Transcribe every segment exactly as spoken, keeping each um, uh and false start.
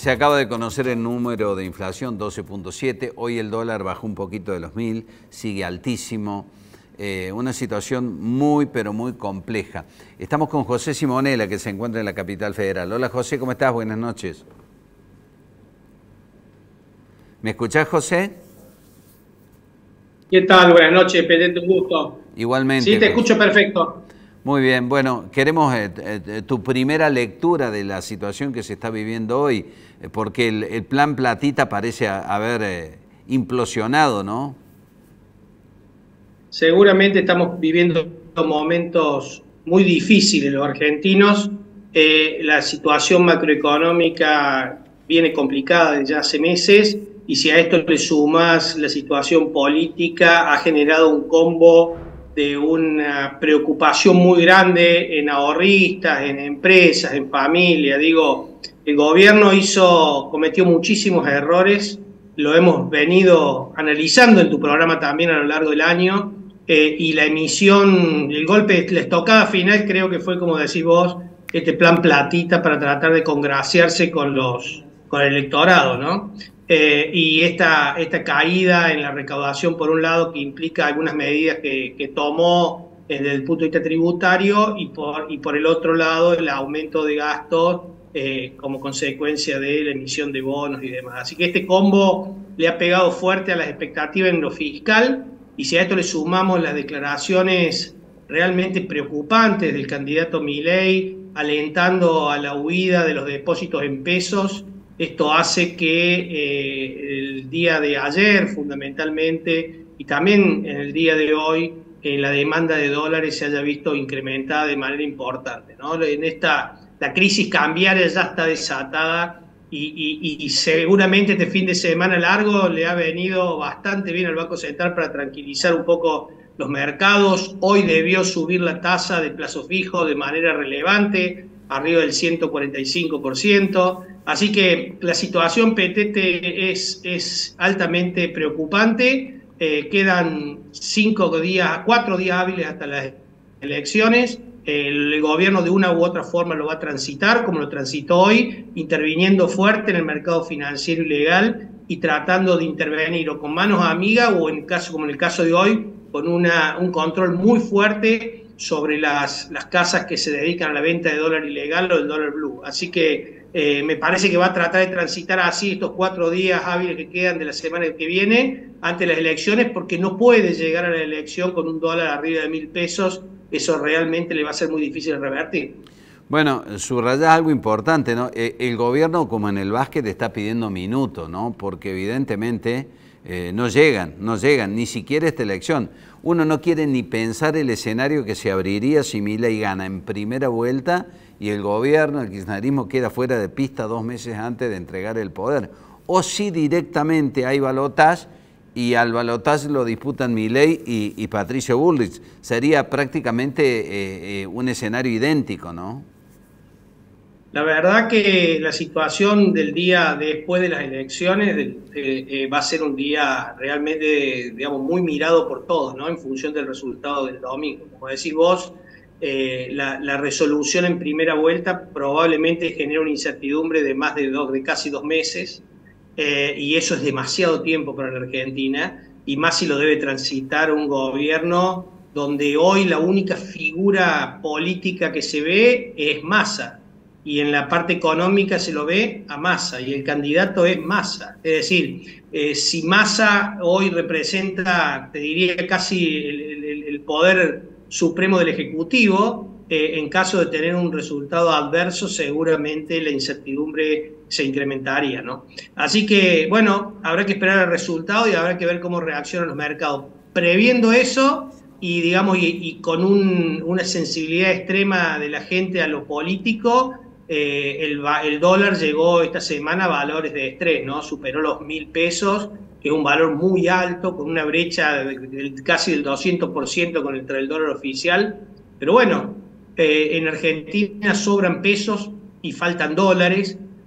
Se acaba de conocer el número de inflación, doce punto siete. Hoy el dólar bajó un poquito de los mil, sigue altísimo. Eh, una situación muy, pero muy compleja. Estamos con José Simonella, que se encuentra en la capital federal. Hola José, ¿cómo estás? Buenas noches. ¿Me escuchás, José? ¿Qué tal? Buenas noches, Pedro, un gusto. Igualmente. Sí, te escucho perfecto. Muy bien, bueno, queremos eh, eh, tu primera lectura de la situación que se está viviendo hoy, eh, porque el, el plan Platita parece a, haber eh, implosionado, ¿no? Seguramente estamos viviendo momentos muy difíciles los argentinos. Eh, la situación macroeconómica viene complicada desde ya hace meses y si a esto le sumas la situación política, ha generado un combo de una preocupación muy grande en ahorristas, en empresas, en familia. Digo, el gobierno hizo, cometió muchísimos errores, lo hemos venido analizando en tu programa también a lo largo del año, eh, y la emisión, el golpe, la estocada final creo que fue, como decís vos, este plan Platita para tratar de congraciarse con, los, con el electorado, ¿no? Eh, y esta, esta caída en la recaudación, por un lado, que implica algunas medidas que, que tomó desde el punto de vista tributario, y por, y por el otro lado, el aumento de gastos eh, como consecuencia de la emisión de bonos y demás. Así que este combo le ha pegado fuerte a las expectativas en lo fiscal, y si a esto le sumamos las declaraciones realmente preocupantes del candidato Milei, alentando a la huida de los depósitos en pesos, esto hace que eh, el día de ayer, fundamentalmente, y también en el día de hoy, eh, la demanda de dólares se haya visto incrementada de manera importante, ¿no? En esta, la crisis cambiaria ya está desatada y, y, y seguramente este fin de semana largo le ha venido bastante bien al Banco Central para tranquilizar un poco los mercados. Hoy debió subir la tasa de plazo fijo de manera relevante, arriba del ciento cuarenta y cinco por ciento. Así que la situación petete es, es altamente preocupante. Eh, quedan cinco días, cuatro días hábiles hasta las elecciones. El gobierno de una u otra forma lo va a transitar, como lo transitó hoy, interviniendo fuerte en el mercado financiero ilegal y tratando de intervenir o con manos amigas o, en caso, como en el caso de hoy, con una, un control muy fuerte sobre las, las casas que se dedican a la venta de dólar ilegal o del dólar blue. Así que eh, me parece que va a tratar de transitar así estos cuatro días hábiles que quedan de la semana que viene ante las elecciones, porque no puede llegar a la elección con un dólar arriba de mil pesos. Eso realmente le va a ser muy difícil de revertir. Bueno, subrayás algo importante, ¿no? El gobierno, como en el básquet, está pidiendo minutos, ¿no? Porque evidentemente eh, no llegan, no llegan, ni siquiera esta elección. Uno no quiere ni pensar el escenario que se abriría si Milei gana en primera vuelta y el gobierno, el kirchnerismo, queda fuera de pista dos meses antes de entregar el poder. O si directamente hay balotaje y al balotaje lo disputan Milei y, y Patricio Bullrich. Sería prácticamente eh, eh, un escenario idéntico, ¿no? La verdad que la situación del día después de las elecciones eh, eh, va a ser un día realmente, digamos, muy mirado por todos, ¿no? En función del resultado del domingo. Como decís vos, eh, la, la resolución en primera vuelta probablemente genera una incertidumbre de más de, dos, de casi dos meses, eh, y eso es demasiado tiempo para la Argentina, y más si lo debe transitar un gobierno donde hoy la única figura política que se ve es Massa. Y en la parte económica se lo ve a Massa, y el candidato es Massa. Es decir, eh, si Massa hoy representa, te diría, casi el, el, el poder supremo del Ejecutivo, eh, en caso de tener un resultado adverso, seguramente la incertidumbre se incrementaría, ¿no? Así que, bueno, habrá que esperar el resultado y habrá que ver cómo reaccionan los mercados. Previendo eso y, digamos, y, y con un, una sensibilidad extrema de la gente a lo político, Eh, el, el dólar llegó esta semana a valores de estrés, ¿no? Superó los mil pesos, que es un valor muy alto, con una brecha de, de casi del doscientos por ciento contra el dólar oficial. Pero bueno, eh, en Argentina sobran pesos y faltan dólares,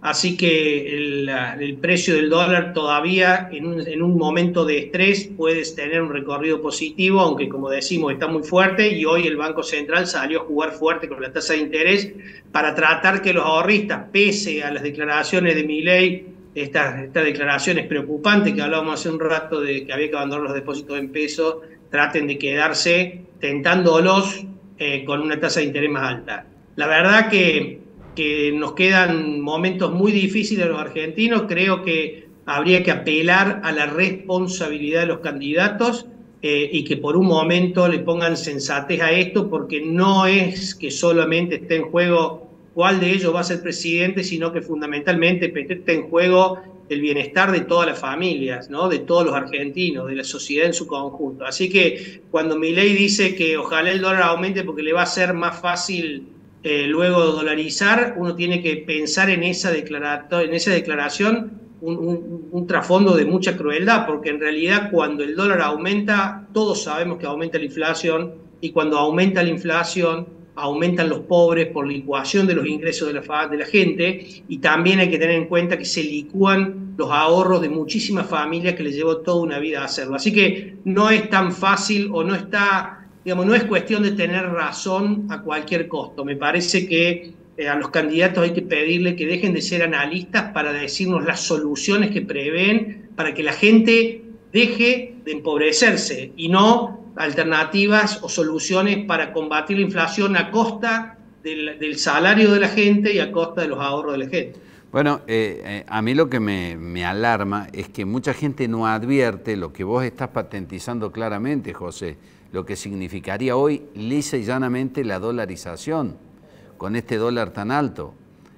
Así que el, el precio del dólar todavía en un, en un momento de estrés puede tener un recorrido positivo, aunque como decimos está muy fuerte, y hoy el Banco Central salió a jugar fuerte con la tasa de interés para tratar que los ahorristas, pese a las declaraciones de Milei, estas, estas declaraciones preocupantes que hablábamos hace un rato de que había que abandonar los depósitos en pesos, traten de quedarse tentándolos eh, con una tasa de interés más alta. La verdad que que nos quedan momentos muy difíciles a los argentinos. Creo que habría que apelar a la responsabilidad de los candidatos eh, y que por un momento le pongan sensatez a esto, porque no es que solamente esté en juego cuál de ellos va a ser presidente, sino que fundamentalmente está en juego el bienestar de todas las familias, ¿no? De todos los argentinos, de la sociedad en su conjunto. Así que cuando Milei dice que ojalá el dólar aumente porque le va a ser más fácil Eh, luego de dolarizar, uno tiene que pensar en esa, en esa declaración un, un, un trasfondo de mucha crueldad, porque en realidad cuando el dólar aumenta, todos sabemos que aumenta la inflación, y cuando aumenta la inflación, aumentan los pobres por licuación de los ingresos de la, de la gente, y también hay que tener en cuenta que se licúan los ahorros de muchísimas familias que les llevó toda una vida a hacerlo. Así que no es tan fácil o no está... Digamos, no es cuestión de tener razón a cualquier costo. Me parece que eh, a los candidatos hay que pedirle que dejen de ser analistas para decirnos las soluciones que prevén para que la gente deje de empobrecerse y no alternativas o soluciones para combatir la inflación a costa del, del salario de la gente y a costa de los ahorros de la gente. Bueno, eh, eh, a mí lo que me, me alarma es que mucha gente no advierte lo que vos estás patentizando claramente, José, lo que significaría hoy lisa y llanamente la dolarización, con este dólar tan alto,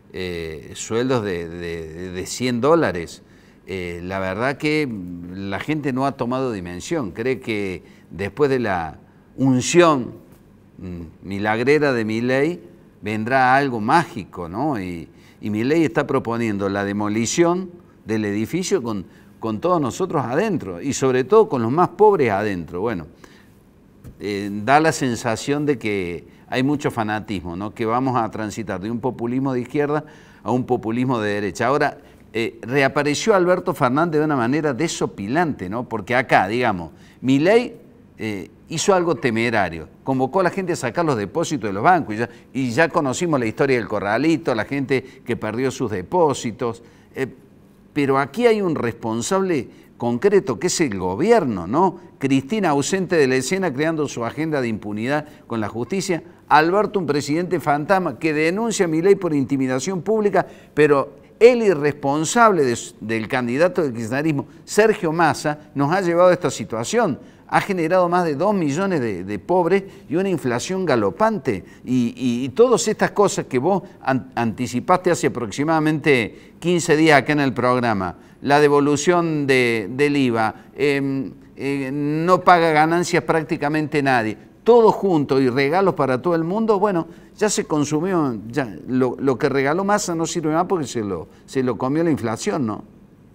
eh, sueldos de, de, de cien dólares. Eh, la verdad que la gente no ha tomado dimensión, cree que después de la unción mmm, milagrera de Milei vendrá algo mágico, ¿no? Y, y Milei está proponiendo la demolición del edificio con, con todos nosotros adentro, y sobre todo con los más pobres adentro. Bueno, Eh, da la sensación de que hay mucho fanatismo, ¿no? Que vamos a transitar de un populismo de izquierda a un populismo de derecha. Ahora, eh, reapareció Alberto Fernández de una manera desopilante, ¿no? Porque acá, digamos, Milei eh, hizo algo temerario, convocó a la gente a sacar los depósitos de los bancos, y ya, y ya conocimos la historia del corralito, la gente que perdió sus depósitos, eh, pero aquí hay un responsable concreto, que es el gobierno, ¿no? Cristina ausente de la escena, creando su agenda de impunidad con la justicia. Alberto, un presidente fantasma que denuncia a Milei por intimidación pública, pero el irresponsable de, del candidato del kirchnerismo, Sergio Massa, nos ha llevado a esta situación. Ha generado más de dos millones de, de pobres y una inflación galopante. Y, y, y todas estas cosas que vos an, anticipaste hace aproximadamente quince días acá en el programa, la devolución de, del I V A, eh, eh, no paga ganancias prácticamente nadie, todo junto y regalos para todo el mundo, bueno, ya se consumió, ya, lo, lo que regaló Massa no sirve más porque se lo, se lo comió la inflación, ¿no?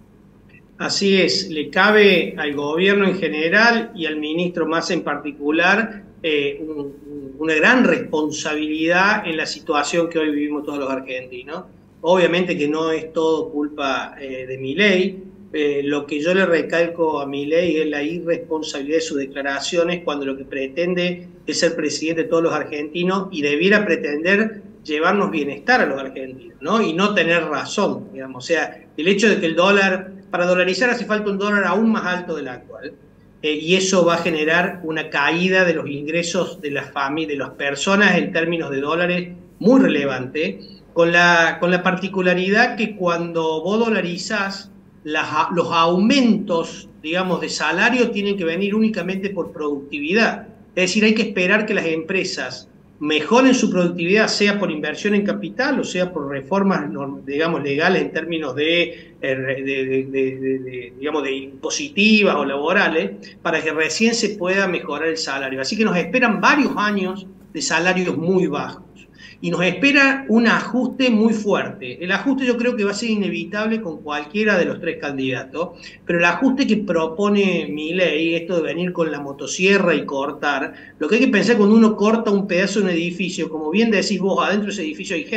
Así es, le cabe al gobierno en general y al ministro Massa en particular eh, un, una gran responsabilidad en la situación que hoy vivimos todos los argentinos. Obviamente que no es todo culpa eh, de Milei, eh, lo que yo le recalco a Milei es la irresponsabilidad de sus declaraciones cuando lo que pretende es ser presidente de todos los argentinos y debiera pretender llevarnos bienestar a los argentinos, ¿no? Y no tener razón, digamos. O sea, el hecho de que el dólar, para dolarizar hace falta un dólar aún más alto del actual, eh, y eso va a generar una caída de los ingresos de las familias, de las personas en términos de dólares muy relevante, con la, con la particularidad que cuando vos dolarizás, las, los aumentos, digamos, de salario tienen que venir únicamente por productividad. Es decir, hay que esperar que las empresas mejoren su productividad, sea por inversión en capital o sea por reformas, digamos, legales en términos de, de, de, de, de, de, digamos, de impositivas o laborales, para que recién se pueda mejorar el salario. Así que nos esperan varios años de salarios muy bajos. Y nos espera un ajuste muy fuerte. El ajuste yo creo que va a ser inevitable con cualquiera de los tres candidatos, pero el ajuste que propone Milei, esto de venir con la motosierra y cortar, lo que hay que pensar cuando uno corta un pedazo de un edificio, como bien decís vos, adentro de ese edificio hay gente.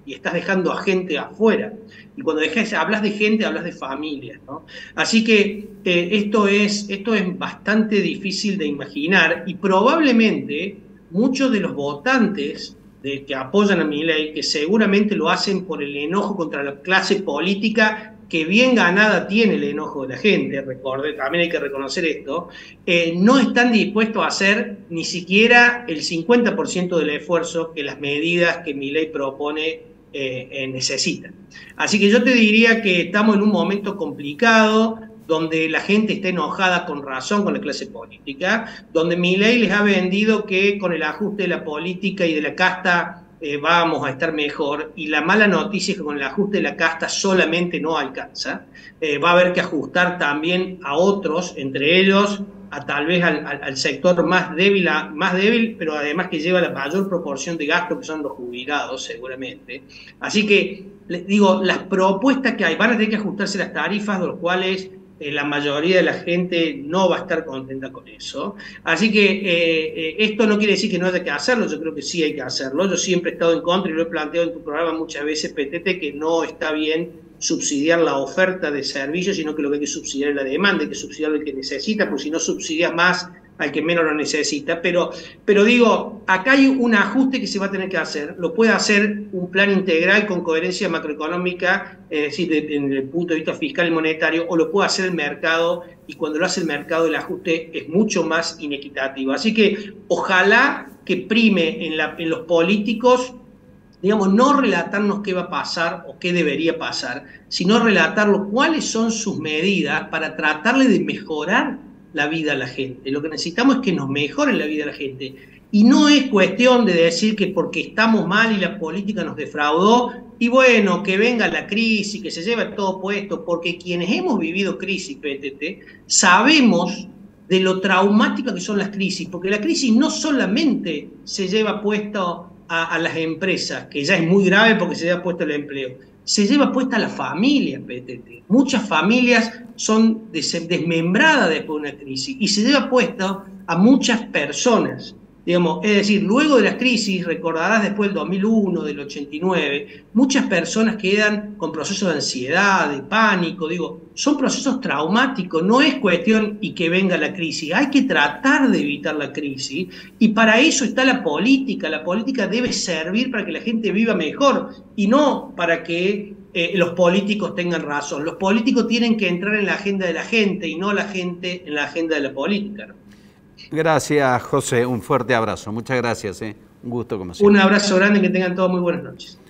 y estás dejando a gente afuera. Y cuando dejas, hablas de gente, hablas de familias, ¿no? Así que eh, esto, es, esto es bastante difícil de imaginar y probablemente muchos de los votantes de, que apoyan a Milei, que seguramente lo hacen por el enojo contra la clase política, que bien ganada tiene el enojo de la gente, recorde, también hay que reconocer esto, eh, no están dispuestos a hacer ni siquiera el cincuenta por ciento del esfuerzo que las medidas que Milei propone eh, eh, necesitan. Así que yo te diría que estamos en un momento complicado, donde la gente está enojada con razón con la clase política, donde Milei les ha vendido que con el ajuste de la política y de la casta Eh, vamos a estar mejor, y la mala noticia es que con el ajuste de la casta solamente no alcanza, eh, va a haber que ajustar también a otros, entre ellos a tal vez al, al, al sector más débil, a, más débil, pero además que lleva la mayor proporción de gasto, que son los jubilados seguramente. Así que, les digo, las propuestas que hay, van a tener que ajustarse las tarifas, de los cuales Eh, la mayoría de la gente no va a estar contenta con eso. Así que eh, eh, esto no quiere decir que no haya que hacerlo, yo creo que sí hay que hacerlo. Yo siempre he estado en contra, y lo he planteado en tu programa muchas veces, Petete, que no está bien subsidiar la oferta de servicios, sino que lo que hay que subsidiar es la demanda, hay que subsidiar al que necesita, porque si no subsidias más al que menos lo necesita. Pero, pero digo, acá hay un ajuste que se va a tener que hacer. Lo puede hacer un plan integral con coherencia macroeconómica, es decir, desde el punto de vista fiscal y monetario, o lo puede hacer el mercado, y cuando lo hace el mercado el ajuste es mucho más inequitativo. Así que ojalá que prime en, la, en los políticos, digamos, no relatarnos qué va a pasar o qué debería pasar, sino relatarlo cuáles son sus medidas para tratarle de mejorar la vida a la gente. Lo que necesitamos es que nos mejoren la vida a la gente. Y no es cuestión de decir que porque estamos mal y la política nos defraudó, y bueno, que venga la crisis, que se lleve todo puesto, porque quienes hemos vivido crisis, P T T, sabemos de lo traumática que son las crisis, porque la crisis no solamente se lleva puesto a, a las empresas, que ya es muy grave porque se lleva puesto el empleo, se lleva puesta a la familia, P T T. Muchas familias son des desmembradas después de una crisis, y se lleva puesto a muchas personas. Digamos, es decir, luego de las crisis, recordarás después del dos mil uno, del ochenta y nueve, muchas personas quedan con procesos de ansiedad, de pánico, digo, son procesos traumáticos, no es cuestión y que venga la crisis, hay que tratar de evitar la crisis, y para eso está la política. La política debe servir para que la gente viva mejor, y no para que eh, los políticos tengan razón. Los políticos tienen que entrar en la agenda de la gente, y no la gente en la agenda de la política, ¿no? Gracias, José. Un fuerte abrazo. Muchas gracias. ¿eh? Un gusto como siempre. Un abrazo grande, que tengan todos muy buenas noches.